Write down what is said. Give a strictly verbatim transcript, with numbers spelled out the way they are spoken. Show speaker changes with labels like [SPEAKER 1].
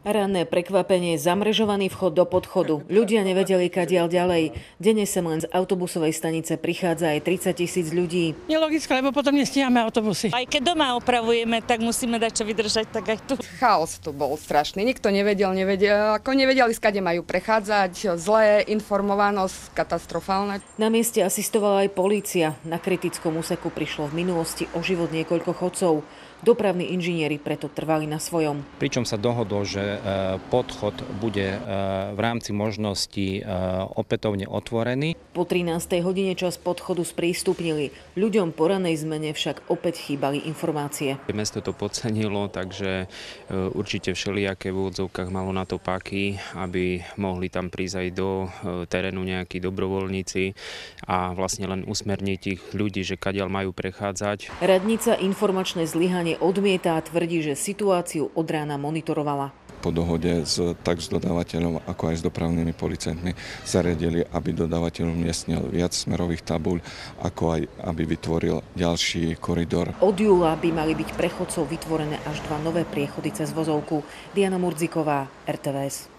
[SPEAKER 1] Ranné prekvapenie, zamrežovaný vchod do podchodu. Ľudia nevedeli kadiaľ ďalej. Denne sem len z autobusovej stanice prichádza aj tridsať tisíc ľudí.
[SPEAKER 2] Nelogické, lebo potom nestíhame autobusy.
[SPEAKER 3] Aj keď doma opravujeme, tak musíme dať čo vydržať, tak aj tu.
[SPEAKER 4] Chaos tu bol strašný. Nikto nevedel, nevedel, ako nevedeli, skade majú prechádzať. Zlé, informovanosť, katastrofálna.
[SPEAKER 1] Na mieste asistovala aj polícia. Na kritickom úseku prišlo v minulosti o život niekoľko chodcov. Dopravní inžinieri preto trvali na svojom.
[SPEAKER 5] Pričom sa dohodol, že podchod bude v rámci možností opätovne otvorený.
[SPEAKER 1] Po trinástej hodine čas podchodu sprístupnili. Ľuďom po ranej zmene však opäť chýbali informácie.
[SPEAKER 5] Mesto to podcenilo, takže určite všelijaké v úvodzovkách malo na to páky, aby mohli tam prísť aj do terénu nejakí dobrovoľníci a vlastne len usmerniť tých ľudí, že kadiaľ majú prechádzať.
[SPEAKER 1] Radnica informačné zlyhanie odmieta a tvrdí, že situáciu od rána monitorovala.
[SPEAKER 6] Po dohode s, tak s dodávateľom, ako aj s dopravnými policajtmi zariadili, aby dodávateľ umiestnil viac smerových tabuľ, ako aj aby vytvoril ďalší koridor.
[SPEAKER 1] Od júla by mali byť pre chodcov vytvorené až dva nové priechody cez vozovku. Diana Murdziková, er té vé es.